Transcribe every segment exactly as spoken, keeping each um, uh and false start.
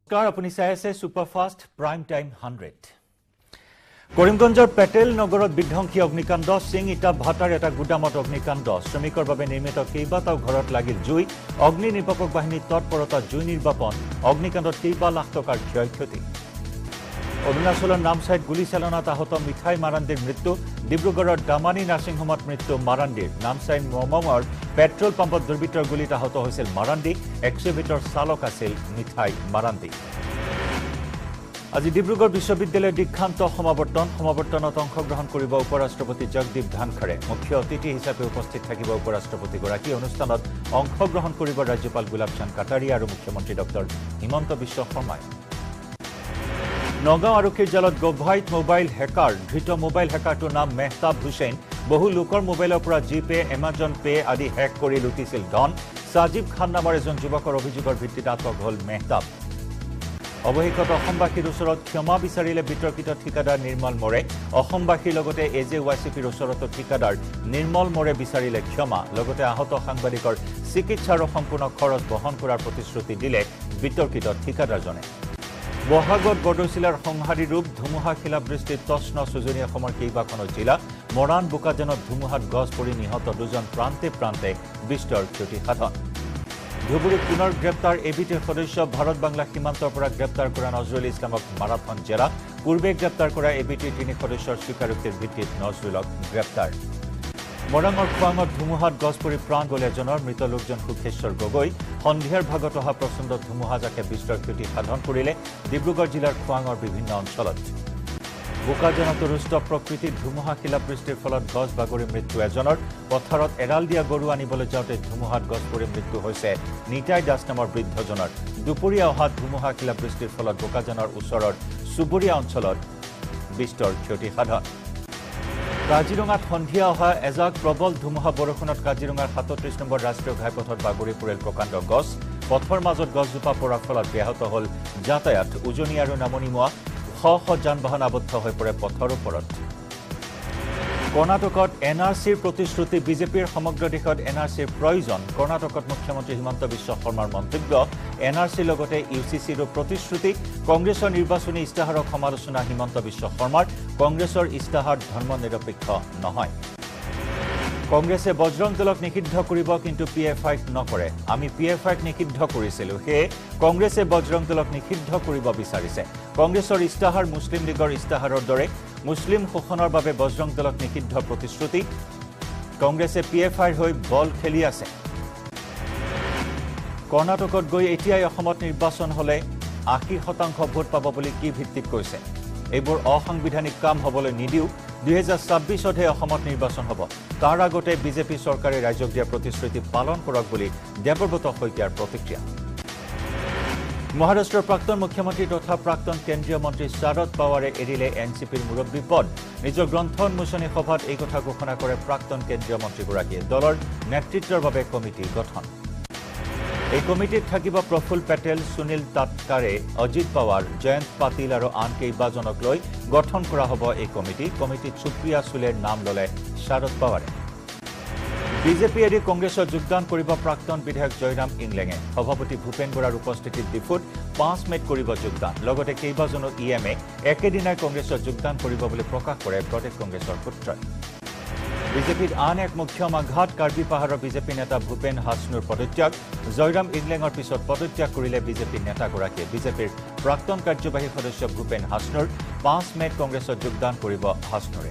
কাৰ আপুনি চাই আছে সুপাৰফাষ্ট প্ৰাইম টাইম হাণ্ড্ৰেড কৰিমগঞ্জৰ পেটেল নগৰত বিধ্বংসী অগ্নিকাণ্ড সিং ইটা ভাটাৰ এটা গুদামত অগ্নিকাণ্ড শ্ৰমিকৰ বাবে নিৰ্মিত কেইবাটাও ঘৰত লাগিল জুই অগ্নি নিৰ্বাপক বাহিনী তৎপৰতা জুই নিৰ্বাপন অগ্নিকাণ্ডত কেইবা লাখ টকাৰ ক্ষয়ক্ষতি অৰুণাচলৰ নামচাইত গুলীচালনাত আহত মিঠাই মাৰাণ্ডীৰ মৃত্যু ডিব্ৰুগড়ৰ দামানী নাৰ্ছিং হোমত মৃত্যু মাৰাণ্ডীৰ নামচাই মমমৰ পেট্ৰল পাম্পত দুৰ্বৃত্তৰ গুলীত আহত হৈছিল মাৰাণ্ডী এক্সিভিটৰ চালক আছিল মিঠাই মাৰাণ্ডী আজি ডিব্ৰুগড় বিশ্ববিদ্যালয়ৰ দীক্ষান্ত সমাৱৰ্তন সমাৱৰ্তনত অংশগ্ৰহণ কৰিব উপৰাষ্ট্ৰপতি জগদীপ ধানখৰে মুখ্য অতিথি হিচাপে উপস্থিত থাকিব উপৰাষ্ট্ৰপতিগৰাকী অনুষ্ঠানত অংশগ্ৰহণ কৰিব ৰাজ্যপাল গুলাবচান্দ কাটাৰিয়া আৰু মুখ্যমন্ত্ৰী ডক্টৰ হিমন্ত বিশ্ব শৰ্মাই নগাঁও আৰক্ষীৰ জালত গভাইট মোবাইল হেকাৰ ধৃত মোবাইল হেকাৰটোৰ নাম মেহতাব হুছেইন বহু লোকৰ মোবাইলৰ পৰা জিপে এমাজন পে আদি হেক কৰি লুটিছিল ধন সাজিব খান নামৰ এজন যুৱকৰ অভিযোগৰ ভিত্তিত আটক হ'ল মেহতাব অৱশেষত অসমবাসীৰ ওচৰত ক্ষমা বিচাৰিলে বিতৰ্কিত ঠিকাদাৰ নিৰ্মল মোৰে অসমবাসীৰ লগতে এজে ৱাইচিপিৰ ওচৰত ঠিকাদাৰ নিৰ্মল মোৰে বিচাৰিলে ক্ষমা লগতে আহত সাংবাদিকৰ চিকিৎসাৰ সম্পূৰ্ণ খৰচ বহন কৰাৰ প্ৰতিশ্ৰুতি দিলে বিতৰ্কিত ঠিকাদাৰজনে বহাগত বৰদৈচিলাৰ সংহাৰী ৰূপ ধুমুহা শিলাবৃষ্টিত তছন সুজনী অসমৰ কেইবাখনো জিলা মৰাণ বোকাজানত ধুমুহাত গছ পৰি নিহত দুজন প্ৰান্তে প্ৰান্তে বিস্তৰ ক্ষতি সাধন ধুবুৰীত পুনৰ গ্ৰেপ্তাৰ এবিটিৰ সদস্য ভাৰত বাংলা সীমান্তৰ পৰা গ্ৰেপ্তাৰ কৰা নজৰুল ইছলামক মাৰাথন জেৰা পূৰ্বে গ্ৰেপ্তাৰ কৰা এবিটিৰ তিনি সদস্যৰ স্বীকাৰোক্তিৰ ভিত্তিত নজৰুলক গ্ৰেপ্তাৰ মৰাঙৰ খোৱাঙত ধুমুহাত গছ পৰি প্ৰাণ গ'ল এজনৰ মৃত লোকজন সুখেশ্বৰ গগৈ সন্ধিয়াৰ ভাগত অহা প্ৰচণ্ড ধুমুহাজাকে বিস্তৰ ক্ষতি সাধন কৰিলে ডিব্ৰুগড় জিলাৰ খোৱাঙৰ বিভিন্ন অঞ্চলত বোকাজানত ৰুষ্ট প্ৰকৃতিৰ ধুমুহা শিলাবৃষ্টিৰ ফলত গছ বাগৰি মৃত্যু এজনৰ পথাৰত এৰাল দিয়া গৰু আনিবলৈ যাওঁতে ধুমুহাত গছ পৰি মৃত্যু হৈছে নিতাই দাস নামৰ বৃদ্ধজনৰ দুপৰীয়া অহা ধুমুহা শিলাবৃষ্টিৰ ফলত বোকাজানৰ ওচৰৰ চুবুৰীয়া অঞ্চলত বিস্তৰ ক্ষতি সাধন কাজিৰঙাত সন্ধিয়া অহা এজাক প্ৰবল ধুমুহা বৰষুণত কাজিৰঙাৰ সাতত্ৰিশ নম্বৰ ৰাষ্ট্ৰীয় ঘাইপথত বাগৰি পৰিল প্ৰকাণ্ড গছ পথৰ মাজত গছজোপা পৰাৰ ফলত ব্যাহত হ'ল যাতায়াত উজনি আৰু নামনিমুৱা শ শ যান বাহন আবদ্ধ হৈ পৰে পথৰ ওপৰত কৰ্ণাটকত এন আৰ চিৰ প্ৰতিশ্ৰুতি বিজেপিৰ সমগ্ৰ দেশত এন আৰ চিৰ প্ৰয়োজন কৰ্ণাটকত মুখ্যমন্ত্ৰী হিমন্ত বিশ্ব শৰ্মাৰ মন্তব্য এন আৰ চিৰ লগতে ইউ চি চিৰো প্ৰতিশ্ৰুতি কংগ্ৰেছৰ নিৰ্বাচনী ইস্তাহাৰক সমালোচনা হিমন্ত বিশ্ব শৰ্মাৰ কংগ্ৰেছৰ ইস্তাহাৰ ধৰ্ম নিৰপেক্ষ নহয় কংগ্ৰেছে বজৰং দলক নিষিদ্ধ কৰিব কিন্তু পি এফ আইক নকৰে আমি পি এফ আইক নিষিদ্ধ কৰিছিলো হে কংগ্ৰেছে বজৰং দলক নিষিদ্ধ কৰিব বিচাৰিছে কংগ্ৰেছৰ ইস্তাহাৰ মুছলিম লীগৰ ইস্তাহাৰৰ দৰে মুছলিম শোষণৰ বাবে বজৰং দলক নিষিদ্ধ প্ৰতিশ্ৰুতি কংগ্ৰেছে পি এফ আইৰ হৈ বল খেলি আছে কৰ্ণাটকত গৈ এতিয়াই অসমত নিৰ্বাচন হলে আশী শতাংশ ভোট পাব বুলি কি ভিত্তিত কৈছে এইবোৰ অসাংবিধানিক কাম হ'বলৈ নিদিও দুই হাজাৰ ছাব্বিছতহে অসমত নিৰ্বাচন হ'ব তাৰ আগতে বিজেপি চৰকাৰে ৰাজ্যক দিয়া প্ৰতিশ্ৰুতি পালন কৰক বুলি দেৱব্ৰত শইকীয়াৰ প্ৰতিক্ৰিয়া মহাৰাষ্ট্ৰৰ প্ৰাক্তন মুখ্যমন্ত্ৰী তথা প্ৰাক্তন কেন্দ্ৰীয় মন্ত্ৰী শাৰদ পাৱাৰে এৰিলে এন চি পিৰ মুৰব্বী পদ নিজৰ গ্ৰন্থ উন্মোচনী সভাত এই কথা ঘোষণা কৰে প্ৰাক্তন কেন্দ্ৰীয় মন্ত্ৰীগৰাকীয়ে দলৰ নেতৃত্বৰ বাবে কমিটি গঠন এই কমিটিত থাকিব প্ৰফুল পেটেল সুনীল তাটকাৰে অজিত পাৱাৰ জয়ন্ত পাটিল আৰু আন কেইবাজনক লৈ গঠন কৰা হ'ব এই কমিটি কমিটিত সুপ্ৰিয়া সুলেৰ নাম ল'লে শাৰদ পাৱাৰে বিজেপি এৰি কংগ্ৰেছত যোগদান কৰিব প্ৰাক্তন বিধায়ক জয়ৰাম ইংলেঙে সভাপতি ভূপেন বৰাৰ উপস্থিতিত ডিফুত পাঁচ মেত কৰিব যোগদান লগতে কেইবাজনো ই এম এ একেদিনাই কংগ্ৰেছত যোগদান কৰিব বুলি প্ৰকাশ কৰে প্ৰদেশ কংগ্ৰেছৰ সূত্ৰই বিজেপিৰ আন এক মুখ্য আঘাত কাৰ্বি পাহাৰৰ বিজেপি নেতা ভূপেন হাছনুৰ পদত্যাগ জয়ৰাম ইংলেঙৰ পিছত পদত্যাগ কৰিলে বিজেপিৰ নেতাগৰাকীয়ে বিজেপিৰ প্ৰাক্তন কাৰ্যবাহী সদস্য ভূপেন হাছনুৰ পাঁচ মেত কংগ্ৰেছত যোগদান কৰিব হাছনুৰে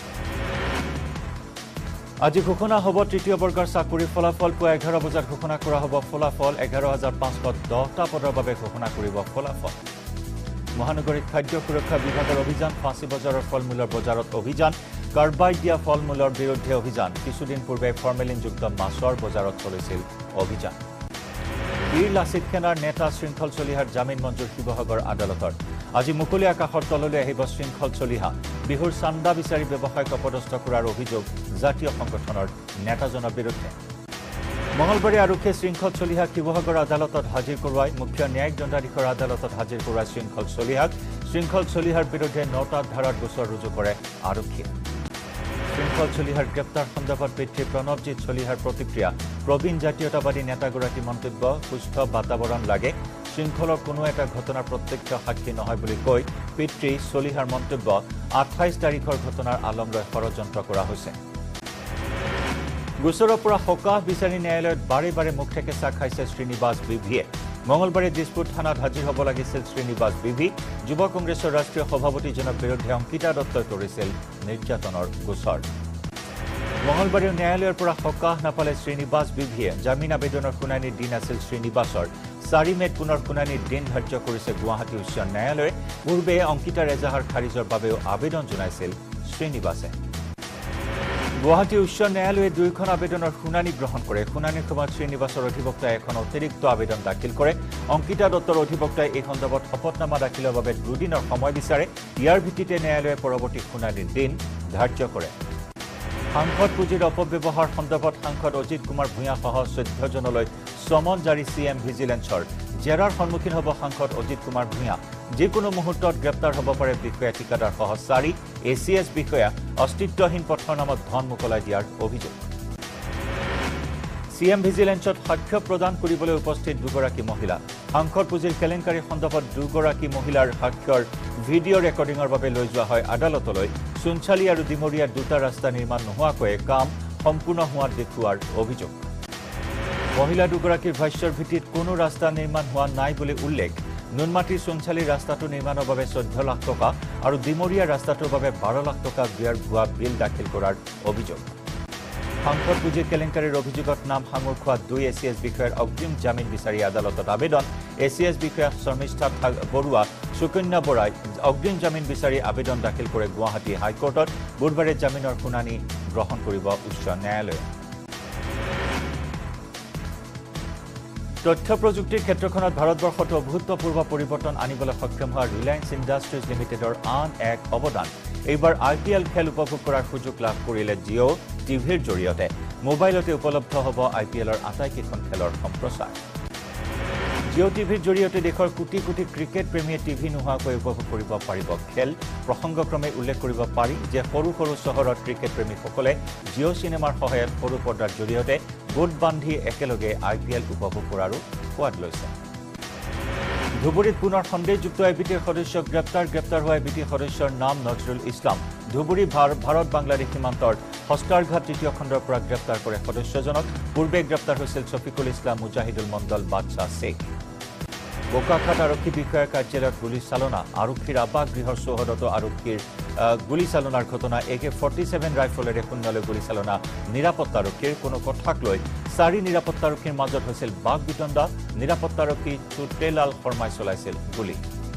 আজি ঘোষণা হ'ব তৃতীয় বৰ্গৰ চাকৰিৰ ফলাফল পুৱা এঘাৰ বজাত ঘোষণা কৰা হ'ব ফলাফল এঘাৰ হাজাৰ পাঁচশ দহটা পদৰ বাবে ঘোষণা কৰিব ফলাফল মহানগৰীত খাদ্য সুৰক্ষা বিভাগৰ অভিযান ফাঁচী বজাৰৰ ফল মূলৰ বজাৰত অভিযান কাৰ্বাইড দিয়া ফল মূলৰ বিৰুদ্ধে অভিযান কিছুদিন পূৰ্বে ফৰ্মেলিনযুক্ত মাছৰ বজাৰত চলিছিল অভিযান বীৰ লাচিত সেনাৰ নেতা শৃংখল চলিহাৰ জামিন মঞ্জুৰ শিৱসাগৰ আদালতৰ আজি মুকলি আকাশৰ তললৈ আহিব শৃংখল চলিহা বিহুৰ চান্দা বিচাৰি ব্যৱসায়ক অপদস্থ কৰাৰ অভিযোগ জাতীয় সংগঠনৰ নেতাজনৰ বিৰুদ্ধে মঙলবাৰে আৰক্ষীয়ে শৃংখল চলিহাক শিৱসাগৰ আদালতত হাজিৰ কৰোৱাই মুখ্য ন্যায়িক দণ্ডাধীশৰ আদালতত হাজিৰ কৰোৱাই শৃংখল চলিহাক শৃংখল চলিহাৰ বিৰুদ্ধে নটা ধাৰাত গোচৰ ৰুজু কৰে আৰক্ষীয়ে শৃংখল চলিহাৰ গ্ৰেপ্তাৰ সন্দৰ্ভত পিতৃ প্ৰণৱজিৎ চলিহাৰ প্ৰতিক্ৰিয়া প্ৰবীণ জাতীয়তাবাদী নেতাগৰাকী মন্তব্য সুস্থ বাতাবৰণ লাগে শৃংখলৰ কোনো এটা ঘটনাৰ প্ৰত্যক্ষ সাক্ষী নহয় বুলি কৈ পিতৃ চলিহাৰ মন্তব্য আঠাইছ তাৰিখৰ ঘটনাৰ আলম লৈ ষড়যন্ত্ৰ কৰা হৈছে গোচৰৰ পৰা সকাহ বিচাৰি ন্যায়ালয়ত বাৰে বাৰে মুখ ঠেকেচা খাইছে শ্ৰীনিবাস বিভিয়ে মঙ্গলবাৰে দিছপুৰ থানাত হাজিৰ হ'ব লাগিছিল শ্ৰীনিবাস বিভি যুৱ কংগ্ৰেছৰ ৰাষ্ট্ৰীয় সভাপতিজনৰ বিৰুদ্ধে অংকিতা দত্তই তৰিছিল নিৰ্যাতনৰ গোচৰ মঙ্গলবাৰে ন্যায়ালয়ৰ পৰা সকাহ নাপালে শ্ৰীনিবাস বিভিয়ে জামিন আবেদনৰ শুনানিৰ দিন আছিল শ্ৰীনিবাসৰ চাৰি মেত পুনৰ শুনানিৰ দিন ধাৰ্য কৰিছে গুৱাহাটী উচ্চ ন্যায়ালয়ে পূৰ্বে অংকিতাৰ এজাহাৰ খাৰিজৰ বাবেও আবেদন জনাইছিল শ্ৰীনিবাসে গুৱাহাটী উচ্চ ন্যায়ালয়ে দুইখন আবেদনৰ শুনানি গ্ৰহণ কৰে শুনানিৰ সময়ত শ্ৰীনিবাসৰ অধিবক্তাই এখন অতিৰিক্ত আবেদন দাখিল কৰে অংকিতা দত্তৰ অধিবক্তাই এই সন্দৰ্ভত শপতনামা দাখিলৰ বাবে দুদিনৰ সময় বিচাৰে ইয়াৰ ভিত্তিতে ন্যায়ালয়ে পৰৱৰ্তী শুনানিৰ দিন ধাৰ্য কৰে সাংসদ পুঁজিৰ অপব্যৱহাৰ সন্দৰ্ভত সাংসদ অজিত কুমাৰ ভূঞা সহ চৈধ্য জনলৈ সমন জাৰি চিএম ভিজিলেন্সৰ জেৰাৰ সন্মুখীন হ'ব সাংসদ অজিত কুমাৰ ভূঞা যিকোনো মুহূৰ্তত গ্ৰেপ্তাৰ হ'ব পাৰে বিষয়া ঠিকাদাৰ সহ চাৰি এচিএছ বিষয়া অস্তিত্বহীন পথৰ নামত ধন মোকলাই দিয়াৰ অভিযোগ চিএম ভিজিলেন্সত সাক্ষ্য প্ৰদান কৰিবলৈ উপস্থিত দুগৰাকী মহিলা সাংসদ পুঁজিৰ কেলেংকাৰী সন্দৰ্ভত দুগৰাকী মহিলাৰ সাক্ষ্যৰ ভিডিঅ' ৰেকৰ্ডিঙৰ বাবে লৈ যোৱা হয় আদালতলৈ চুনচালি আৰু ডিমৰীয়াৰ দুটা ৰাস্তা নিৰ্মাণ নোহোৱাকৈ কাম সম্পূৰ্ণ হোৱা দেখুওৱাৰ অভিযোগ মহিলা দুগৰাকীৰ ভাষ্যৰ ভিত্তিত কোনো ৰাস্তা নিৰ্মাণ হোৱা নাই বুলি উল্লেখ নুনমাটিৰ চুনচালিৰ ৰাস্তাটো নিৰ্মাণৰ বাবে চৈধ্য লাখ টকা আৰু ডিমৰীয়া ৰাস্তাটোৰ বাবে বাৰ লাখ টকা ব্যয়ৰ হোৱা বিল দাখিল কৰাৰ অভিযোগ সাংসদ পুঁজিৰ কেলেংকাৰীৰ অভিযোগত নাম সাঙুৰ খোৱা দুই এচিএছ বিষয়াৰ অগ্ৰিম জামিন বিচাৰি আদালতত আবেদন এচিএছ বিষয়া শৰ্মিষ্ঠা বৰুৱা সুকন্যা বৰাই অগ্ৰিম জামিন বিচাৰি আবেদন দাখিল কৰে গুৱাহাটী হাইকোৰ্টত বুধবাৰে জামিনৰ শুনানি গ্ৰহণ কৰিব উচ্চ ন্যায়ালয়ে তথ্য প্ৰযুক্তিৰ ক্ষেত্ৰখনত ভাৰতবৰ্ষত অভূতপূৰ্ব পৰিৱৰ্তন আনিবলৈ সক্ষম হোৱা ৰিলায়েন্স ইণ্ডাষ্ট্ৰিজ লিমিটেডৰ আন এক অৱদান এইবাৰ আই পি এল খেল উপভোগ কৰাৰ সুযোগ লাভ কৰিলে জিঅ' টিভিৰ জৰিয়তে মোবাইলতে উপলব্ধ হ'ব আই পি এলৰ আটাইকেইখন খেলৰ সম্প্ৰচাৰ জিঅ' টিভিৰ জৰিয়তে দেশৰ কোটি কোটি ক্ৰিকেট প্ৰেমীয়ে টিভি নোহোৱাকৈ উপভোগ কৰিব পাৰিব খেল প্ৰসংগক্ৰমে উল্লেখ কৰিব পাৰি যে সৰু সৰু চহৰত ক্ৰিকেট প্ৰেমীসকলে জিঅ' চিনেমাৰ সহায়ত সৰু পৰ্দাৰ জৰিয়তে গোট বান্ধি একেলগে আই পি এল উপভোগ কৰাৰো সোৱাদ লৈছে ধুবুৰীত পুনৰ সন্দেহযুক্ত এবিটিৰ সদস্যক গ্ৰেপ্তাৰ গ্ৰেপ্তাৰ হোৱা এবিটিৰ সদস্যৰ নাম নজৰুল ইছলাম ধুবুৰী ভাৰত বাংলাদেশ সীমান্তৰ হস্তাৰঘাট তৃতীয় খণ্ডৰ পৰা গ্ৰেপ্তাৰ কৰে সদস্যজনক পূৰ্বে গ্ৰেপ্তাৰ হৈছিল শফিকুল ইছলাম মুজাহিদুল মণ্ডল বাদশাহ শেখ বোকাখাট আৰক্ষী বিষয়াৰ কাৰ্যালয়ত গুলীচালনা আৰক্ষীৰ আবাস গৃহৰ চৌহদতো আৰক্ষীৰ গুলীচালনাৰ ঘটনা এ কে ফৰ্টি ছেভেন ৰাইফলেৰে শূন্যলৈ গুলীচালনা নিৰাপত্তাৰক্ষীৰ কোনো কথাক লৈ চাৰি নিৰাপত্তাৰক্ষীৰ মাজত হৈছিল বাক বিতণ্ডা নিৰাপত্তাৰক্ষী চুটেলাল শৰ্মাই চলাইছিল গুলী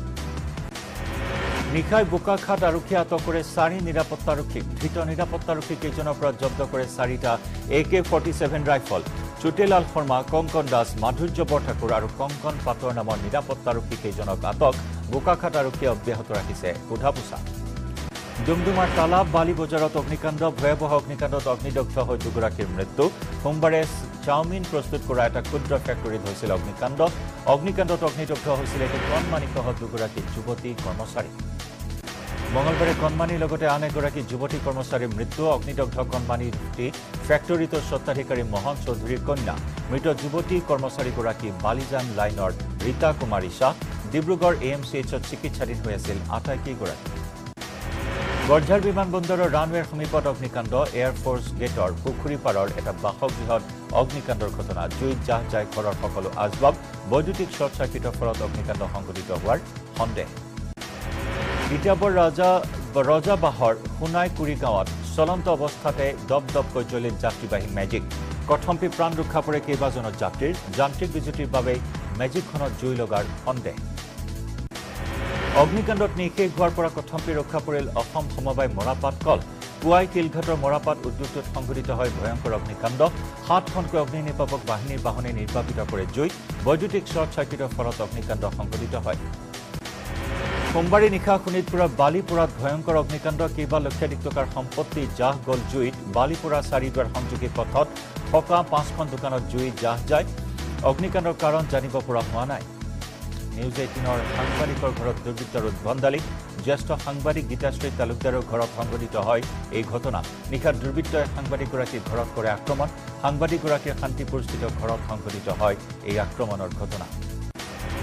নিশাই বোকাখাট আৰক্ষী আটক কৰে চাৰি নিৰাপত্তাৰক্ষীক ধৃত নিৰাপত্তাৰক্ষী কেইজনৰ পৰা জব্দ কৰে চাৰিটা A K forty seven rifle Chutelal Sharma Kankan Das Madhurya Borthakur আৰু কংকন পাটৰ নামৰ নিৰাপত্তাৰক্ষী কেইজনক আটক বোকাখাট আৰক্ষীয়ে অব্যাহত ৰাখিছে সোধা পোছা ডুমডুমাৰ তালাব বালি বজাৰত অগ্নিকাণ্ড ভয়াবহ অগ্নিকাণ্ডত অগ্নিদগ্ধ হৈ দুগৰাকীৰ মৃত্যু সোমবাৰে চাওমিন প্ৰস্তুত কৰা এটা ক্ষুদ্ৰ ফেক্টৰীত হৈছিল অগ্নিকাণ্ড অগ্নিকাণ্ডত অগ্নিদগ্ধ হৈছিল এটি কণমানিসহ দুগৰাকী যুৱতী কৰ্মচাৰী মঙ্গলবাৰে কণমানিৰ লগতে আন এগৰাকী যুৱতী কৰ্মচাৰীৰ মৃত্যু অগ্নিদগ্ধ কণমানিটি ফেক্টৰীটোৰ স্বত্বাধিকাৰী মোহন চৌধুৰীৰ কন্যা মৃত যুৱতী কৰ্মচাৰীগৰাকী বালিজান লাইনৰ Rita Kumari Shah Dibrugarh A M C এইচত চিকিৎসাধীন হৈ আছিল আটাইকেইগৰাকী বৰঝাৰ বিমানবন্দৰৰ ৰানৱেৰ সমীপত অগ্নিকাণ্ড এয়াৰফ'ৰ্চ গেটৰ পুখুৰী পাৰৰ এটা বাসগৃহত অগ্নিকাণ্ডৰ ঘটনা জুইত জাহ যায় ঘৰৰ সকলো আচবাব বৈদ্যুতিক শ্বৰ্ট চাৰ্কিটৰ ফলত অগ্নিকাণ্ড সংঘটিত হোৱাৰ সন্দেহ তিতাবৰ ৰজা ৰজাবাহৰ সোণাইকুৰি গাঁৱত চলন্ত অৱস্থাতে দপদপকৈ জ্বলিল যাত্ৰীবাহী মেজিক কথম্পি প্ৰাণ ৰক্ষা পৰে কেইবাজনৰ যাত্ৰীৰ যান্ত্ৰিক বিজুতিৰ বাবে মেজিকখনত জুই লগাৰ সন্দেহ অগ্নিকাণ্ডত নিশেষ হোৱাৰ পৰা কথম্পি ৰক্ষা পৰিল অসম সমবায় মৰাপাট কল পুৱাই কিলঘাটৰ মৰাপাট উদ্যোগটোত সংঘটিত হয় ভয়ংকৰ অগ্নিকাণ্ড সাতখনকৈ অগ্নি নিৰ্বাপক বাহিনীৰ বাহনে নিৰ্বাপিত কৰে জুই বৈদ্যুতিক শ্বৰ্ট চাৰ্কিটৰ ফলত অগ্নিকাণ্ড সংঘটিত হয় সোমবাৰে নিশা শোণিতপুৰৰ বালিপুৰাত ভয়ংকৰ অগ্নিকাণ্ড কেইবা লক্ষাধিক টকাৰ সম্পত্তি জাহ গ'ল জুইত বালিপুৰা চাৰিদুৱাৰ সংযোগী পথত থকা পাঁচখন দোকানত জুই জাহ যায় অগ্নিকাণ্ডৰ কাৰণ জানিব পৰা হোৱা নাই নিউজ এইটিনৰ সাংবাদিকৰ ঘৰত দুৰ্বৃত্তৰ উদ্ভণ্ডালি জ্যেষ্ঠ সাংবাদিক গীতাশ্ৰী তালুকদাৰৰ ঘৰত সংঘটিত হয় এই ঘটনা নিশা দুৰ্বৃত্তই সাংবাদিকগৰাকীৰ ঘৰত কৰে আক্ৰমণ সাংবাদিকগৰাকীৰ শান্তিপুৰস্থিত ঘৰত সংঘটিত হয় এই আক্ৰমণৰ ঘটনা ঘৰলৈ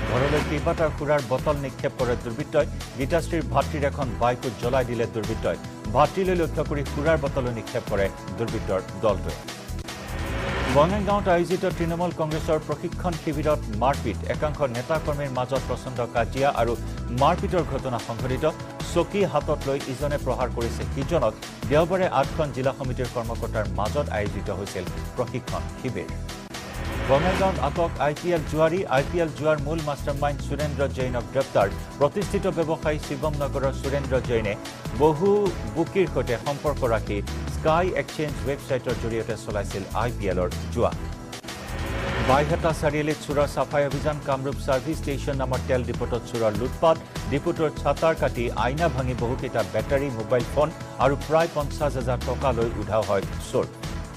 কেইবাটাও খুৰাৰ বটল নিক্ষেপ কৰে দুৰ্বৃত্তই গীতাশ্ৰীৰ ভাতৃৰ এখন বাইকো জ্বলাই দিলে দুৰ্বৃত্তই ভাতৃলৈ লক্ষ্য কৰি খুৰাৰ বটলো নিক্ষেপ কৰে দুৰ্বৃত্তৰ দলটোৱে বঙাইগাঁৱত আয়োজিত তৃণমূল কংগ্ৰেছৰ প্ৰশিক্ষণ শিবিৰত মাৰপিট একাংশ নেতা কৰ্মীৰ মাজত প্ৰচণ্ড কাজিয়া আৰু মাৰপিটৰ ঘটনা সংঘটিত চকী হাতত লৈ ইজনে প্ৰহাৰ কৰিছে সিজনক দেওবাৰে আঠখন জিলা সমিতিৰ কৰ্মকৰ্তাৰ মাজত আয়োজিত হৈছিল প্ৰশিক্ষণ শিবিৰ বঙাইগাঁৱত আটক আই পি এল জুৱাৰী আই পি এল জুৱাৰ মূল মাষ্টাৰমাইণ্ড সুৰেন্দ্ৰ জৈনক গ্ৰেপ্তাৰ প্ৰতিষ্ঠিত ব্যৱসায়ী শিৱম নগৰৰ সুৰেন্দ্ৰ জৈনে বহু বুকিৰ সৈতে সম্পৰ্ক ৰাখি স্কাই এক্সচেঞ্জ ৱেবছাইটৰ জৰিয়তে চলাইছিল আই পি এলৰ জুৱা বাইহাটা চাৰিআলিত চোৰৰ চাফাই অভিযান কামৰূপ ছাৰ্ভিচ ষ্টেচন নামৰ তেল ডিপোটত চোৰৰ লুটপাট ডিপোটৰ ছাতাৰ কাটি আইনা ভাঙি বহুকেইটা বেটাৰী মোবাইল ফোন আৰু প্ৰায় পঞ্চাছ হাজাৰ টকা লৈ উধাও হয় চোৰ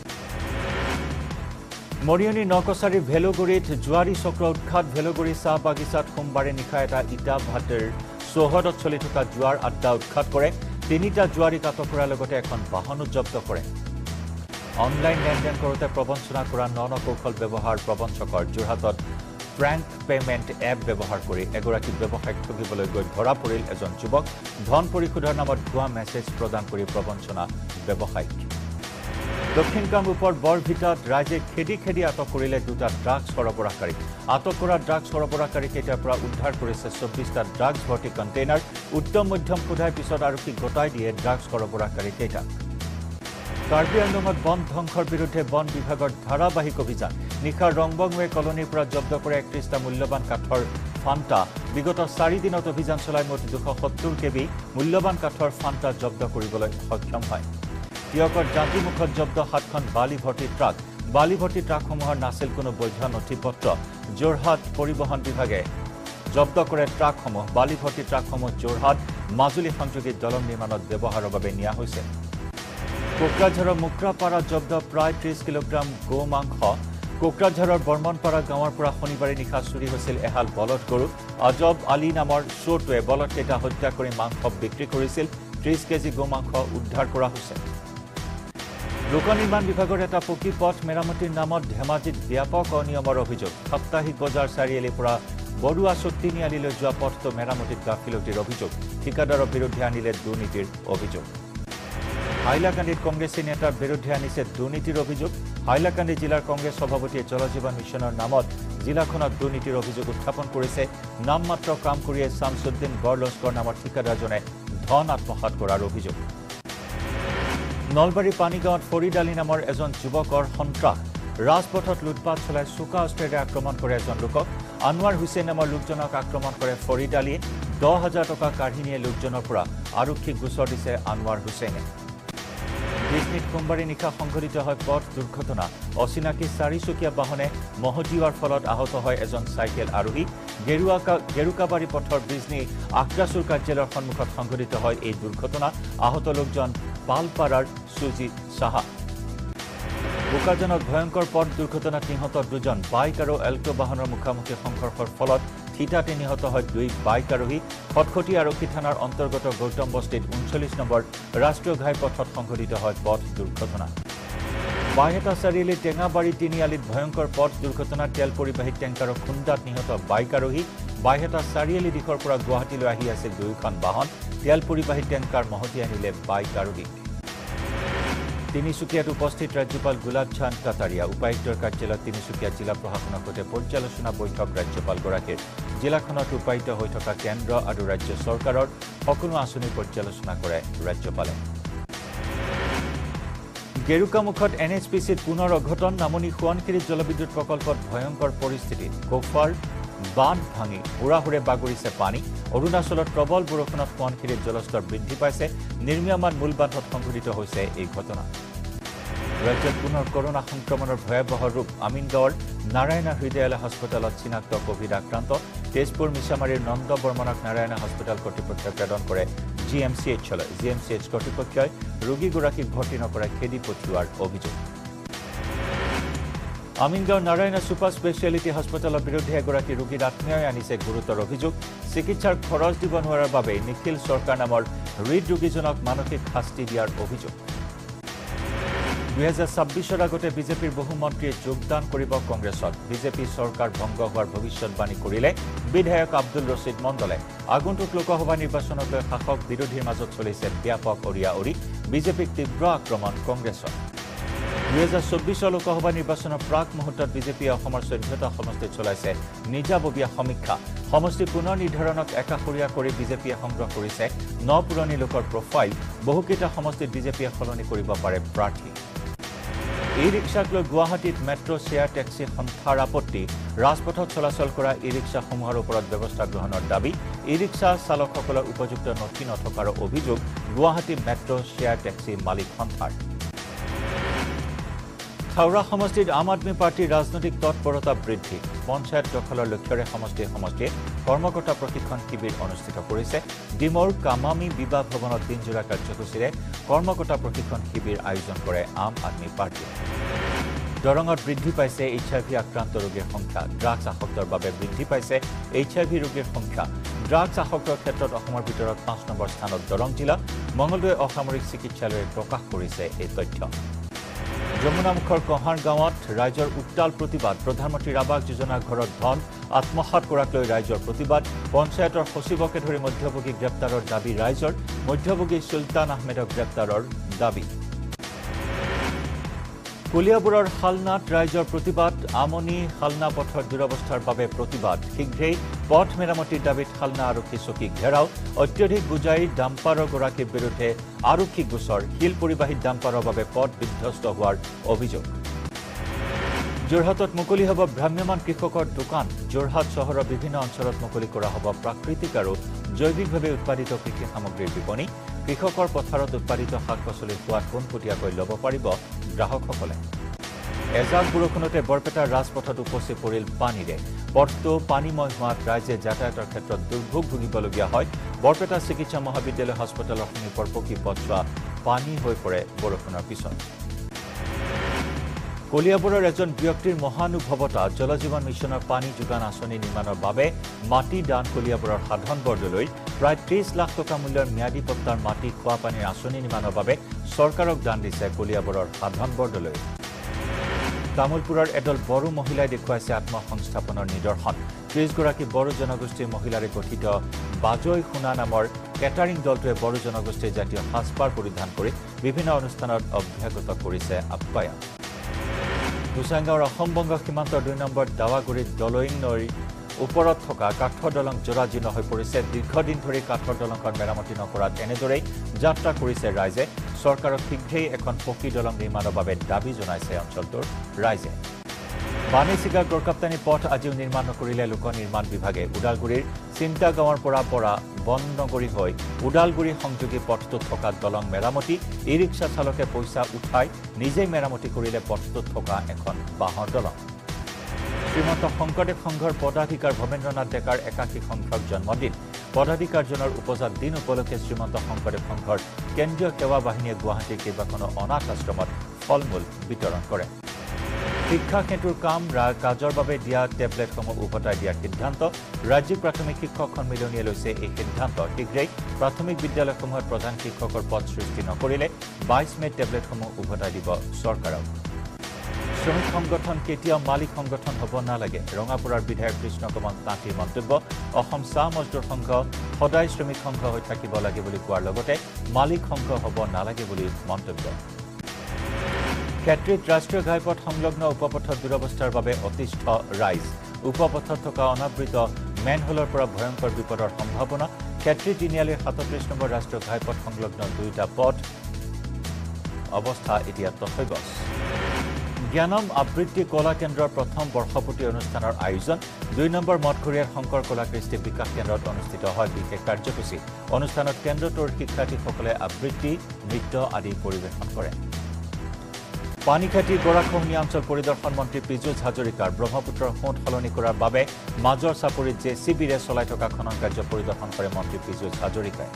মৰিয়নি নকছাৰীৰ ভেলোগুৰিত জুৱাৰী চক্ৰ উৎখাত ভেলোগুৰি চাহ বাগিচাত সোমবাৰে নিশা এটা ইটা ভাটিৰ চৌহদত চলি থকা জুৱাৰ আড্ডা উৎখাত কৰে তিনিটা জুৱাৰীক আটক কৰাৰ লগতে এখন বাহনো জব্দ কৰে অনলাইন লেনদেন কৰোঁতে প্ৰবঞ্চনা কৰা ন ন কৌশল ব্যৱহাৰ প্ৰবঞ্চকৰ যোৰহাটত ফ্ৰেংক পেমেণ্ট এপ ব্যৱহাৰ কৰি এগৰাকী ব্যৱসায়িক ঠগিবলৈ গৈ ধৰা পৰিল এজন যুৱক ধন পৰিশোধৰ নামত ভুৱা মেছেজ প্ৰদান কৰি প্ৰবঞ্চনা ব্যৱসায়িক দক্ষিণ কামৰূপৰ বৰভিটাত ৰাইজে খেদি খেদি আটক কৰিলে দুটা ড্ৰাগছ সৰবৰাহকাৰী আটক কৰা ড্ৰাগছ সৰবৰাহকাৰীকেইটাৰ পৰা উদ্ধাৰ কৰিছে চৌব্বিছটা ড্ৰাগছ ভৰ্তি কণ্টেইনাৰ উত্তম মধ্যম সোধাৰ পিছত আৰক্ষীক গতাই দিয়ে ড্ৰাগছ সৰবৰাহকাৰীকেইটা কাৰ্বি আংলঙত বন ধ্বংসৰ বিৰুদ্ধে বন বিভাগৰ ধাৰাবাহিক অভিযান নিশা ৰংবংৱে কলনীৰ পৰা জব্দ কৰে একত্ৰিশটা মূল্যৱান কাঠৰ ফাণ্টা বিগত চাৰি দিনত অভিযান চলাই মুঠ দুশ সত্তৰ কেবি মূল্যৱান কাঠৰ ফাণ্টা জব্দ কৰিবলৈ সক্ষম হয় তিয়কৰ জাতিমুখত জব্দ সাতখন বালি ভৰ্তি ট্ৰাক বালি ভৰ্তি ট্ৰাকসমূহৰ নাছিল কোনো বৈধ নথিপত্ৰ যোৰহাট পৰিবহণ বিভাগে জব্দ কৰে ট্ৰাকসমূহ বালি ভৰ্তি ট্ৰাকসমূহ যোৰহাট মাজুলী সংযোগী দলং নিৰ্মাণত ব্যৱহাৰৰ বাবে নিয়া হৈছে কোকৰাঝাৰৰ মুক্ৰাপাৰা জব্দ প্ৰায় ত্ৰিশ কিলোগ্ৰাম গো মাংস কোকৰাঝাৰৰ বৰ্মনপাৰা গাঁৱৰ পৰা শনিবাৰে নিশা চুৰি হৈছিল এহাল বলদ গৰু আজব আলী নামৰ চোৰটোৱে বলদকেইটা হত্যা কৰি মাংস বিক্ৰী কৰিছিল ত্ৰিশ কেজি গো মাংস উদ্ধাৰ কৰা হৈছে লোক নিৰ্মাণ বিভাগৰ এটা পকী পথ মেৰামতিৰ নামত ধেমাজিত ব্যাপক অনিয়মৰ অভিযোগ সাপ্তাহিক বজাৰ চাৰিআলিৰ পৰা বৰুৱা তিনিআলিলৈ যোৱা পথটো মেৰামতিত গাফিলতিৰ অভিযোগ ঠিকাদাৰৰ বিৰুদ্ধে আনিলে দুৰ্নীতিৰ অভিযোগ হাইলাকান্দিত কংগ্ৰেছী নেতাৰ বিৰুদ্ধে আনিছে দুৰ্নীতিৰ অভিযোগ হাইলাকান্দি জিলাৰ কংগ্ৰেছ সভাপতিয়ে জল জীৱন মিছনৰ নামত জিলাখনত দুৰ্নীতিৰ অভিযোগ উত্থাপন কৰিছে নামমাত্ৰ কাম কৰিয়ে শামছুদ্দিন বৰলস্কৰ নামৰ ঠিকাদাৰজনে ধন আত্মসাৎ কৰাৰ অভিযোগ নলবাৰী পানীগাঁৱত ফৰিদ আলী নামৰ এজন যুৱকৰ সন্ত্ৰাস ৰাজপথত লুটপাট চলাই চোকা অস্ত্ৰেৰে আক্ৰমণ কৰে এজন লোকক আনোৱাৰ হুছেইন নামৰ লোকজনক আক্ৰমণ কৰে ফৰিদ আলীয়ে দহ হাজাৰ টকা কাঢ়ি নিয়ে লোকজনৰ পৰা আৰক্ষীক গোচৰ দিছে আনোৱাৰ হুছেইনে ডিজনীত সোমবাৰে নিশা সংঘটিত হয় পথ দুৰ্ঘটনা অচিনাকি চাৰিচকীয়া বাহনে মহতিয়াৰ ফলত আহত হয় এজন চাইকেল আৰোহী গেৰুকাবাৰী পথৰ ডিজনী আক্ৰাচুৰ কাৰ্যালয়ৰ সন্মুখত সংঘটিত হয় এই দুৰ্ঘটনা আহত লোকজন পালপাৰাৰ সুজি সাহা বোকাজানত ভয়ংকৰ পথ দুৰ্ঘটনাত নিহত দুজন বাইক আৰু এল্টো বাহনৰ মুখামুখি সংঘৰ্ষৰ ফলত থিতাতে নিহত হয় দুই বাইক আৰোহী খটখটি আৰক্ষী থানাৰ অন্তৰ্গত গৌতম বস্তিত ঊনচল্লিছ নম্বৰ ৰাষ্ট্ৰীয় ঘাইপথত সংঘটিত হয় পথ দুৰ্ঘটনা বাইহাটা চাৰিআলিৰ টেঙাবাৰী তিনিআলিত ভয়ংকৰ পথ দুৰ্ঘটনাত তেল পৰিবাহী টেংকাৰৰ খুন্দাত নিহত বাইক আৰোহী বাইহাটা চাৰিআলি দিশৰ পৰা গুৱাহাটীলৈ আহি আছিল দুয়োখন বাহন তেল পৰিবাহী টেংকাৰ মহতি আনিলে বাইক আৰোহী তিনিচুকীয়াত উপস্থিত ৰাজ্যপাল গুলাব চান্দ কাটাৰিয়া উপায়ুক্তৰ কাৰ্যালয়ত তিনিচুকীয়া জিলা প্ৰশাসনৰ সৈতে পৰ্যালোচনা বৈঠক ৰাজ্যপালগৰাকীৰ জিলাখনত ৰূপায়িত হৈ থকা কেন্দ্ৰ আৰু ৰাজ্য চৰকাৰৰ সকলো আঁচনিৰ পৰ্যালোচনা কৰে ৰাজ্যপালে গেৰুকামুখত এন এইচ পি চিত পুনৰ অঘটন নামনি সোৱণশিৰি জলবিদ্যুৎ প্ৰকল্পত ভয়ংকৰ পৰিস্থিতি কোফাৰ বান্ধ ভাঙি হুৰাহুৰে বাগৰিছে পানী অৰুণাচলত প্ৰবল বৰষুণত সোৱণশিৰিত জলস্তৰ বৃদ্ধি পাইছে নিৰ্মীয়মান মূল বান্ধত সংঘটিত হৈছে এই ঘটনা ৰাজ্যত পুনৰ কৰোনা সংক্ৰমণৰ ভয়াবহ ৰূপ আমিনগাঁৱৰ নাৰায়ণা হৃদয়ালয় হাস্পতালত চিনাক্ত কোভিড আক্ৰান্ত তেজপুৰ মিছামাৰীৰ নন্দ বৰ্মনক নাৰায়ণা হাস্পতাল কৰ্তৃপক্ষই প্ৰেৰণ কৰে জি এম চি এইচলৈ জি এম চি এইচ কৰ্তৃপক্ষই ৰোগীগৰাকীক ভৰ্তি নকৰাই খেদি পঠিওৱাৰ অভিযোগ আমিনগাঁও নাৰায়ণা ছুপাৰ স্পেচিয়েলিটি হাস্পতালৰ বিৰুদ্ধে এগৰাকী ৰোগীৰ আত্মীয়ই আনিছে গুৰুতৰ অভিযোগ চিকিৎসাৰ খৰচ দিব নোৱাৰাৰ বাবে নিখিল চৰকাৰ নামৰ হৃদ ৰোগীজনক মানসিক শাস্তি দিয়াৰ অভিযোগ দুই হাজাৰ ছাব্বিছৰ আগতে বিজেপিৰ বহু মন্ত্ৰীয়ে যোগদান কৰিব কংগ্ৰেছত বিজেপি চৰকাৰ ভংগ হোৱাৰ ভৱিষ্যৎবাণী কৰিলে বিধায়ক আব্দুল ৰছিদ মণ্ডলে আগন্তুক লোকসভা নিৰ্বাচনক লৈ শাসক বিৰোধীৰ মাজত চলিছে ব্যাপক অৰিয়াঅৰি বিজেপিক তীব্ৰ আক্ৰমণ কংগ্ৰেছৰ দুই হাজাৰ চৌব্বিছৰ লোকসভা নিৰ্বাচনৰ প্ৰাক মুহূৰ্তত বিজেপিয়ে অসমৰ চৈধ্যটা সমষ্টিত চলাইছে নিজাববীয়া সমীক্ষা সমষ্টি পুনৰ নিৰ্ধাৰণক একাষৰীয়া কৰি বিজেপিয়ে সংগ্ৰহ কৰিছে ন পুৰণি লোকৰ প্ৰফাইল বহুকেইটা সমষ্টিত বিজেপিয়ে সলনি কৰিব পাৰে প্ৰাৰ্থী ই ৰিক্সাক লৈ গুৱাহাটীত মেট্ৰ' শ্বেয়াৰ টেক্সি সন্থাৰ আপত্তি ৰাজপথত চলাচল কৰা ই ৰিক্সাসমূহৰ ওপৰত ব্যৱস্থা গ্ৰহণৰ দাবী ই ৰিক্সা চালকসকলৰ উপযুক্ত নথি নথকাৰ অভিযোগ গুৱাহাটী মেট্ৰ' শ্বেয়াৰ টেক্সি মালিক সন্থাৰ হাওৰা সমষ্টিত আম আদমি পাৰ্টিৰ ৰাজনৈতিক তৎপৰতা বৃদ্ধি পঞ্চায়ত দখলৰ লক্ষ্যৰে সমষ্টি সমষ্টিয়ে কৰ্মকৰ্তা প্ৰশিক্ষণ শিবিৰ অনুষ্ঠিত কৰিছে ডিমৰ কামামী বিবাহ ভৱনত দিনজোৰা কাৰ্যসূচীৰে কৰ্মকৰ্তা প্ৰশিক্ষণ শিবিৰ আয়োজন কৰে আম আদমি পাৰ্টি দৰঙত বৃদ্ধি পাইছে এইচ আই ভি আক্ৰান্ত ৰোগীৰ সংখ্যা ড্ৰাগছ আসক্তৰ বাবে বৃদ্ধি পাইছে এইচ আই ভি ৰোগীৰ সংখ্যা ড্ৰাগছ আসক্তৰ ক্ষেত্ৰত অসমৰ ভিতৰত পাঁচ নম্বৰ স্থানত দৰং জিলা মঙলদৈ অসামৰিক চিকিৎসালয়ে প্ৰকাশ কৰিছে এই তথ্য যমুনামুখৰ কহাৰ গাঁৱত ৰাইজৰ উত্তাল প্ৰতিবাদ প্ৰধানমন্ত্ৰীৰ আৱাস যোজনাৰ ঘৰত ধন আত্মসাৎ কৰাক লৈ ৰাইজৰ প্ৰতিবাদ পঞ্চায়তৰ সচিবকে ধৰি মধ্যভোগী গ্ৰেপ্তাৰৰ দাবী ৰাইজৰ মধ্যভোগী সুলতান আহমেদক গ্ৰেপ্তাৰৰ দাবী কলিয়াবৰৰ শালনাত ৰাইজৰ প্ৰতিবাদ আমনি শালনা পথৰ দুৰৱস্থাৰ বাবে প্ৰতিবাদ শীঘ্ৰেই পথ মেৰামতিৰ দাবীত শালনা আৰক্ষী চকী ঘেৰাও অত্যধিক বুজাই ডাম্পাৰৰ গৰাকীৰ বিৰুদ্ধে আৰক্ষী গোচৰ শিল পৰিবাহী ডাম্পাৰৰ বাবে পথ বিধ্বস্ত হোৱাৰ অভিযোগ যোৰহাটত মুকলি হ'ব ভ্ৰাম্যমান কৃষকৰ দোকান যোৰহাট চহৰৰ বিভিন্ন অঞ্চলত মুকলি কৰা হ'ব প্ৰাকৃতিক আৰু জৈৱিকভাৱে উৎপাদিত কৃষি সামগ্ৰীৰ বিপণী কৃষকৰ পথাৰত উৎপাদিত শাক পাচলিৰ সোৱাদ পোনপটীয়াকৈ ল'ব পাৰিব গ্ৰাহকসকলে এজাক বৰষুণতে বৰপেটাৰ ৰাজপথত উপচি পৰিল পানীৰে পথটো পানীময় হোৱাত ৰাইজে যাতায়াতৰ ক্ষেত্ৰত দুৰ্ভোগ ভুগিবলগীয়া হয় বৰপেটা চিকিৎসা মহাবিদ্যালয় হাস্পতালৰ সমীপৰ পকী পথছোৱা পানী হৈ পৰে বৰষুণৰ পিছত কলিয়াবৰৰ এজন ব্যক্তিৰ মহানুভৱতা জলজীৱন মিছনৰ পানী যোগান আঁচনি নিৰ্মাণৰ বাবে মাটি দান কলিয়াবৰৰ সাধন বৰদলৈ প্ৰায় ত্ৰিশ লাখ টকা মূল্যৰ ম্যাদী পট্টাৰ মাটি খোৱা পানীৰ আঁচনি নিৰ্মাণৰ বাবে চৰকাৰক দান দিছে কলিয়াবৰৰ সাধন বৰদলৈ তামুলপুৰৰ এদল বড়ো মহিলাই দেখুৱাইছে আত্মসংস্থাপনৰ নিদৰ্শন ত্ৰিশ গৰাকী বড়ো জনগোষ্ঠীৰ মহিলাৰে গঠিত বাজৈ শুনা নামৰ কেটাৰিং দলটোৱে বড়ো জনগোষ্ঠীৰ জাতীয় সাজপাৰ পৰিধান কৰি বিভিন্ন অনুষ্ঠানত অভ্যাগত কৰিছে আপ্যায়ন দুসাংগাঁৱৰ অসম-বংগ সীমান্তৰ দুই নম্বৰ দাৱাগুৰিত দলয়িং নৈৰ ওপৰত থকা কাঠৰ দলং জৰাজীৰ্ণ হৈ পৰিছে দীৰ্ঘদিন ধৰি কাঠৰ দলংখন মেৰামতি নকৰাত এনেদৰেই যাত্ৰা কৰিছে ৰাইজে চৰকাৰক শীঘ্ৰেই এখন পকী দলং নিৰ্মাণৰ বাবে দাবী জনাইছে অঞ্চলটোৰ ৰাইজে বাণীচিগা গড়কাপ্তানী পথ আজিও নিৰ্মাণ নকৰিলে লোক নিৰ্মাণ বিভাগে ওদালগুৰিৰ চিন্তা গাঁৱৰ পৰা পৰা বননগৰী হৈ ওদালগুৰি সংযোগী পথটোত থকা দলং মেৰামতি ই ৰিক্সা চালকে পইচা উঠাই নিজেই মেৰামতি কৰিলে পথটোত থকা এখন বাঁহৰ দলং শ্ৰীমন্ত শংকৰদেৱ সংঘৰ পদাধিকাৰ ভৱেন্দ্ৰনাথ ডেকাৰ একাশী সংখ্যক জন্মদিন পদাধিকাৰজনৰ উপজাত দিন উপলক্ষে শ্ৰীমন্ত শংকৰদেৱ সংঘৰ কেন্দ্ৰীয় সেৱা বাহিনীয়ে গুৱাহাটীৰ কেইবাখনো অনাথ আশ্ৰমত ফল মূল বিতৰণ কৰে শিক্ষা সেতুৰ কাম কাজৰ বাবে দিয়া টেবলেটসমূহ উভতাই দিয়াৰ সিদ্ধান্ত ৰাজ্যিক প্ৰাথমিক শিক্ষক সন্মিলনীয়ে লৈছে এই সিদ্ধান্ত শীঘ্ৰেই প্ৰাথমিক বিদ্যালয়সমূহত প্ৰধান শিক্ষকৰ পদ সৃষ্টি নকৰিলে বাইশ মে টেবলেটসমূহ উভতাই দিব চৰকাৰক শ্ৰমিক সংগঠন কেতিয়াও মালিক সংগঠন হ'ব নালাগে ৰঙাপুৰৰ বিধায়ক কৃষ্ণ কমল তাঁতীৰ মন্তব্য অসম চাহ মজদুৰ সংঘ সদায় শ্ৰমিক সংঘ হৈ থাকিব লাগে বুলি কোৱাৰ লগতে মালিক সংঘ হ'ব নালাগে বুলি মন্তব্য ক্ষেত্ৰীত ৰাষ্ট্ৰীয় ঘাইপথ সংলগ্ন উপপথৰ দুৰৱস্থাৰ বাবে অতিষ্ঠ ৰাইজ উপপথত থকা অনাবৃত মেনহোলৰ পৰা ভয়ংকৰ বিপদৰ সম্ভাৱনা ক্ষেত্ৰী তিনিআলিৰ সাতত্ৰিশ নম্বৰ ৰাষ্ট্ৰীয় ঘাইপথ সংলগ্ন দুয়োটা পথ অৱস্থা এতিয়া তথ্যগছ জ্ঞানম আবৃত্তি কলা কেন্দ্ৰৰ প্ৰথম বৰ্ষপূৰ্তি অনুষ্ঠানৰ আয়োজন দুই নম্বৰ মঠঘৰীয়াৰ শংকৰ কলা কৃষ্টি বিকাশ কেন্দ্ৰত অনুষ্ঠিত হয় বিশেষ কাৰ্যসূচী অনুষ্ঠানত কেন্দ্ৰটোৰ শিক্ষাৰ্থীসকলে আবৃত্তি নৃত্য আদি পৰিৱেশন কৰে পানীখাটি গৰাখহনীয়া অঞ্চল পৰিদৰ্শন মন্ত্ৰী পীযুষ হাজৰিকাৰ ব্ৰহ্মপুত্ৰৰ সোঁত সলনি কৰাৰ বাবে মাজৰ চাপৰিত জে চি বিৰে চলাই থকা খনন কাৰ্য পৰিদৰ্শন কৰে মন্ত্ৰী পীযুষ হাজৰিকাই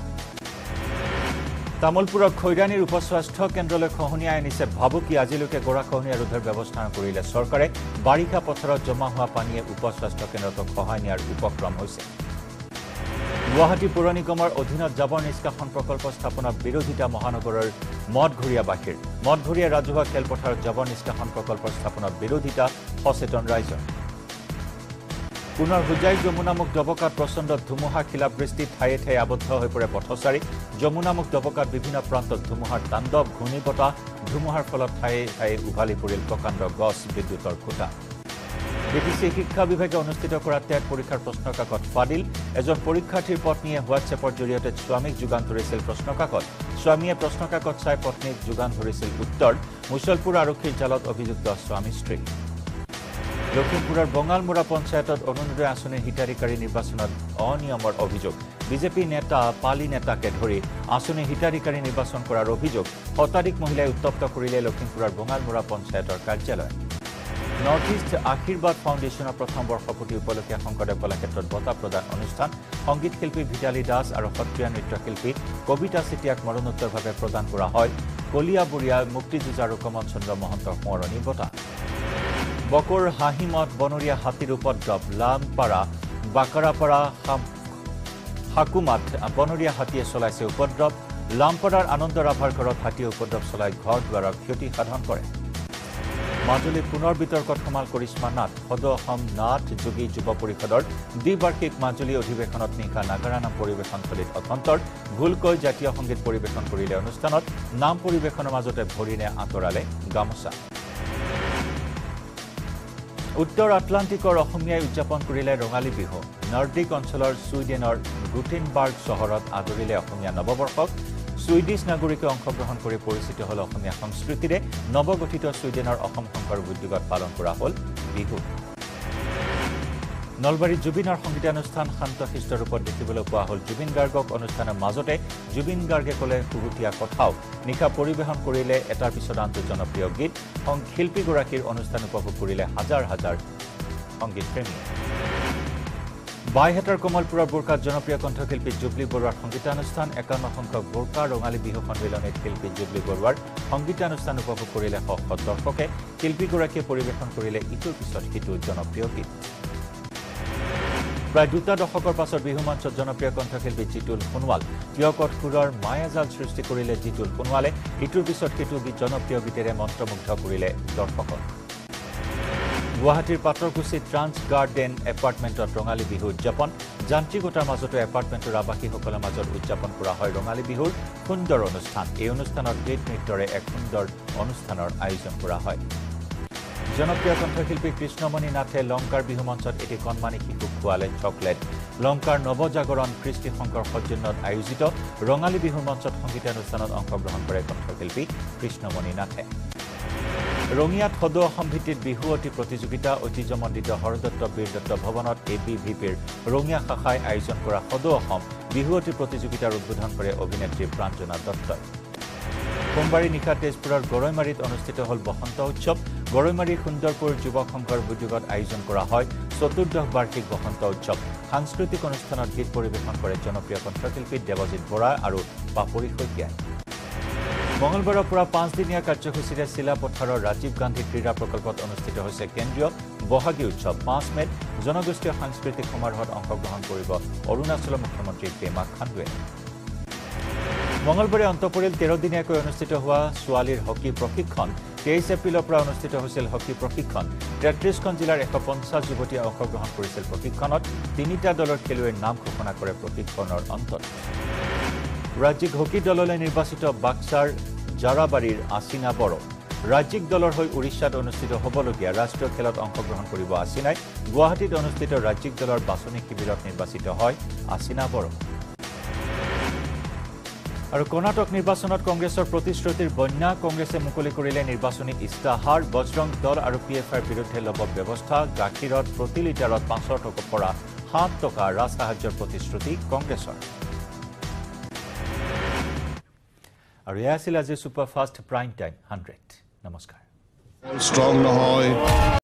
তামুলপুৰৰ খৈৰাণীৰ উপস্বাস্থ্য কেন্দ্ৰলৈ খহনীয়াই আনিছে ভাবুকি আজিলৈকে গৰাখহনীয়া ৰোধৰ ব্যৱস্থা কৰিলে চৰকাৰে বাৰিষা পথাৰত জমা হোৱা পানীয়ে উপস্বাস্থ্য কেন্দ্ৰটোক সহায় নিয়াৰ উপক্ৰম হৈছে গুৱাহাটী পৌৰ নিগমৰ অধীনত জাবৰ নিষ্কাশন প্ৰকল্প স্থাপনৰ বিৰোধিতা মহানগৰৰ মদঘৰীয়াবাসীৰ মদঘৰীয়া ৰাজহুৱা খেলপথাৰত জাবৰ নিষ্কাশন প্ৰকল্পৰ স্থাপনত বিৰোধিতা সচেতন ৰাইজৰ পুনৰ হুজাই যমুনামুখ দবকাত প্ৰচণ্ড ধুমুহা শিলাবৃষ্টি ঠায়ে ঠায়ে আবদ্ধ হৈ পৰে পথচাৰী যমুনামুখ দবকাত বিভিন্ন প্ৰান্তত ধুমুহাৰ তাণ্ডৱ ঘূৰ্ণীবতাহ ধুমুহাৰ ফলত ঠায়ে ঠায়ে উভালি পৰিল প্ৰকাণ্ড গছ বিদ্যুতৰ খুঁটা বিটিচি শিক্ষা বিভাগে অনুষ্ঠিত কৰা টেট পৰীক্ষাৰ প্ৰশ্নকাকত ফাদিল এজন পৰীক্ষাৰ্থীৰ পত্নীয়ে হোৱাটছএপৰ জৰিয়তে স্বামীক যোগান ধৰিছিল প্ৰশ্নকাকত স্বামীয়ে প্ৰশ্নকাকত চাই পত্নীক যোগান ধৰিছিল উত্তৰ মুছলপুৰ আৰক্ষীৰ জালত অভিযুক্ত স্বামী স্ত্ৰী লখিমপুৰৰ বঙালমুৰা পঞ্চায়তত অৰুণোদয় আঁচনিৰ হিতাধিকাৰী নিৰ্বাচনত অনিয়মৰ অভিযোগ বিজেপি নেতা পালি নেতাকে ধৰি আঁচনিৰ হিতাধিকাৰী নিৰ্বাচন কৰাৰ অভিযোগ শতাধিক মহিলাই উত্তপ্ত কৰিলে লখিমপুৰৰ বঙালমুৰা পঞ্চায়তৰ কাৰ্যালয় নৰ্থ ইষ্ট আশীৰ্বাদ ফাউণ্ডেশ্যনৰ প্ৰথম বৰ্ষপূৰ্তি উপলক্ষে শংকৰদেৱ কলাক্ষেত্ৰত বঁটা প্ৰদান অনুষ্ঠান সংগীত শিল্পী ভিতালী দাস আৰু সত্ৰীয়া নৃত্যশিল্পী কবিতা চেতিয়াক মৰণোত্তৰভাৱে প্ৰদান কৰা হয় কলিয়াবুৰীয়া মুক্তিযুঁজাৰ কমল চন্দ্ৰ মহন্তৰ সোঁৱৰণী বঁটা বকৰ হাহিমত বনৰীয়া হাতীৰ উপদ্ৰৱ লামপাৰা বাকাৰাপাৰা হাকুমাত বনৰীয়া হাতীয়ে চলাইছে উপদ্ৰৱ লামপাৰাৰ আনন্দ ৰাভাৰ ঘৰত হাতীয়ে উপদ্ৰৱ চলাই ঘৰ দুৱাৰৰ ক্ষতি সাধন কৰে মাজুলী পুনৰ বিতৰ্কত সমাল কৰিশ্মা নাথ সদৌ অসম নাথ যোগী যুৱ পৰিষদৰ দ্বিবাৰ্ষিক মাজুলী অধিৱেশনত নিশা নাগাৰা নাম পৰিৱেশনস্থলীত অথন্তৰ ভুলকৈ জাতীয় সংগীত পৰিৱেশন কৰিলে অনুষ্ঠানত নাম পৰিৱেশনৰ মাজতে ভৰিনে আঁতৰালে গামোচা উত্তৰ আটলান্টিকৰ অসমীয়াই উদযাপন কৰিলে ৰঙালী বিহু নৰ্ডিক অঞ্চলৰ ছুইডেনৰ গুটেনবাৰ্গ চহৰত আদৰিলে অসমীয়া নৱবৰ্ষক ছুইডিছ নাগৰিকে অংশগ্ৰহণ কৰি পৰিচিত হ'ল অসমীয়া সংস্কৃতিৰে নৱগঠিত ছুইডেনৰ অসম শংকৰ উদ্যোগত পালন কৰা হ'ল বিহু নলবাৰীত জুবিনৰ সংগীতানুষ্ঠান শান্তশিষ্ট ৰূপত দেখিবলৈ পোৱা হ'ল জুবিন গাৰ্গক অনুষ্ঠানৰ মাজতে জুবিন গাৰ্গে ক'লে সুৰুতীয়া কথাও নিশা পৰিৱেশন কৰিলে এটাৰ পিছত আনটো জনপ্ৰিয় গীত শিল্পীগৰাকীৰ অনুষ্ঠান উপভোগ কৰিলে হাজাৰ হাজাৰ সংগীতপ্ৰেমী বাইহাটাৰ কমলপুৰৰ বোৰকাত জনপ্ৰিয় কণ্ঠশিল্পী জুবলি বৰুৱাৰ সংগীতানুষ্ঠান একাৱন্ন সংখ্যক বোৰকা ৰঙালী বিহু সন্মিলনত শিল্পী জুবলি বৰুৱাৰ সংগীতানুষ্ঠান উপভোগ কৰিলে শ শ দৰ্শকে শিল্পীগৰাকীয়ে পৰিৱেশন কৰিলে ইটোৰ পিছত সিটো জনপ্ৰিয় গীত প্ৰায় দুটা দশকৰ পাছত বিহু মঞ্চত জনপ্ৰিয় কণ্ঠশিল্পী জিতুল সোণোৱাল টিয়কত সুৰৰ মায়াজাল সৃষ্টি কৰিলে জিতুল সোণোৱালে ইটোৰ পিছত সিটো জনপ্ৰিয় গীতেৰে মন্ত্ৰমুগ্ধ কৰিলে দৰ্শকক গুৱাহাটীৰ পাটৰকুছি ট্ৰান্স গাৰ্ডেন এপাৰ্টমেণ্টত ৰঙালী বিহু উদযাপন যান্ত্ৰিকতাৰ মাজতো এপাৰ্টমেণ্টৰ আৱাসীসকলৰ মাজত উদযাপন কৰা হয় ৰঙালী বিহুৰ সুন্দৰ অনুষ্ঠান এই অনুষ্ঠানত গীত নৃত্যৰে এক সুন্দৰ অনুষ্ঠানৰ আয়োজন কৰা হয় জনপ্ৰিয় কণ্ঠশিল্পী কৃষ্ণমণি নাথে লংকাৰ বিহু মঞ্চত এটি কণমানি শিশুক খোৱালে চকলেট লংকাৰ নৱজাগৰণ কৃষ্টি শংকৰ সৌজন্যত আয়োজিত ৰঙালী বিহুৰ মঞ্চত সংগীতানুষ্ঠানত অংশগ্ৰহণ কৰে কণ্ঠশিল্পী কৃষ্ণমণি নাথে ৰঙিয়াত সদৌ অসম ভিত্তিত বিহু অতি প্ৰতিযোগিতা ঐতিহ্যমণ্ডিত হৰদত্ত বীৰদত্ত ভৱনত এ বি ভি পিৰ ৰঙিয়া শাখাই আয়োজন কৰা সদৌ অসম বিহু অতি প্ৰতিযোগিতাৰ উদ্বোধন কৰে অভিনেত্ৰী প্ৰাঞ্জনা দত্তই সোমবাৰে নিশা তেজপুৰৰ গৰৈমাৰীত অনুষ্ঠিত হ'ল বসন্ত উৎসৱ গৰৈমাৰীৰ সুন্দৰপুৰ যুৱক সংঘৰ উদ্যোগত আয়োজন কৰা হয় চতুৰ্দশ বাৰ্ষিক বসন্ত উৎসৱ সাংস্কৃতিক অনুষ্ঠানত গীত পৰিৱেশন কৰে জনপ্ৰিয় কণ্ঠশিল্পী দেৱজিৎ বৰা আৰু পাপৰি শইকীয়াই মঙলবাৰৰ পৰা পাঁচদিনীয়া কাৰ্যসূচীৰে চিলাপথাৰৰ ৰাজীৱ গান্ধী ক্ৰীড়া প্ৰকল্পত অনুষ্ঠিত হৈছে কেন্দ্ৰীয় বহাগী উৎসৱ পাঁচ মেত জনগোষ্ঠীয় সাংস্কৃতিক সমাৰোহত অংশগ্ৰহণ কৰিব অৰুণাচলৰ মুখ্যমন্ত্ৰী পেমা খাণ্ডুৱে মঙলবাৰে অন্ত পৰিল তেৰ দিনীয়াকৈ অনুষ্ঠিত হোৱা ছোৱালীৰ হকী প্ৰশিক্ষণ তেইছ এপ্ৰিলৰ পৰা অনুষ্ঠিত হৈছিল হকী প্ৰশিক্ষণ তেত্ৰিশখন জিলাৰ এশ পঞ্চাছ যুৱতীয়ে অংশগ্ৰহণ কৰিছিল প্ৰশিক্ষণত তিনিটা দলৰ খেলুৱৈৰ নাম ঘোষণা কৰে প্ৰশিক্ষণৰ অন্তত ৰাজ্যিক হকী দললৈ নিৰ্বাচিত বাক্সাৰ জাৰাবাৰীৰ আছিনা বড়ো ৰাজ্যিক দলৰ হৈ উৰিষ্যাত অনুষ্ঠিত হ'বলগীয়া ৰাষ্ট্ৰীয় খেলত অংশগ্ৰহণ কৰিব আছিনাই গুৱাহাটীত অনুষ্ঠিত ৰাজ্যিক দলৰ বাছনি শিবিৰত নিৰ্বাচিত হয় আছিনা বড়ো আৰু কৰ্ণাটক নিৰ্বাচনত কংগ্ৰেছৰ প্ৰতিশ্ৰুতিৰ বন্যা কংগ্ৰেছে মুকলি কৰিলে নিৰ্বাচনী ইস্তাহাৰ বজৰং দল আৰু পি এফ আইৰ বিৰুদ্ধে ল'ব ব্যৱস্থা গাখীৰত প্ৰতি লিটাৰত পাঁচ টকাৰ পৰা সাত টকা ৰাজসাহায্যৰ প্ৰতিশ্ৰুতি কংগ্ৰেছৰ আৰু এয়া আছিল আজি ছুপাৰফাষ্ট প্ৰাইম টাইম হাণ্ড্ৰেড নমস্কাৰ